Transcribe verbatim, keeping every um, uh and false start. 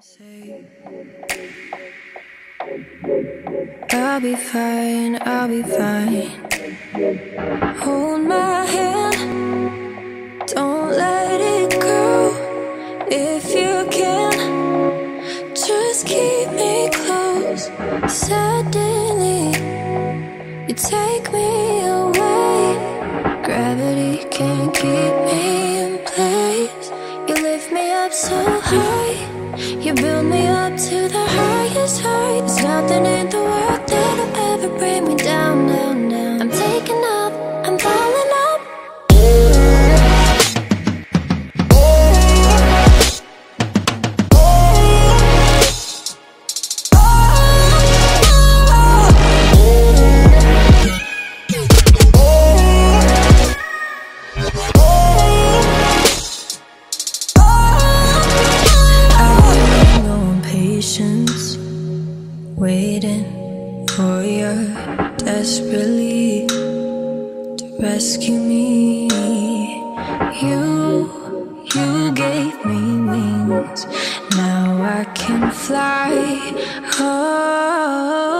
Say, I'll be fine, I'll be fine. Hold my hand, don't let it go. If you can, just keep me close. Suddenly, you take me away. Gravity can't keep me in place. You lift me up so high. You build me up to the highest height. There's nothing in the world that'll ever bring me down, down, down. I'm taking up, I'm falling up. Waiting for you desperately to rescue me. You, you gave me wings. Now I can fly. Oh.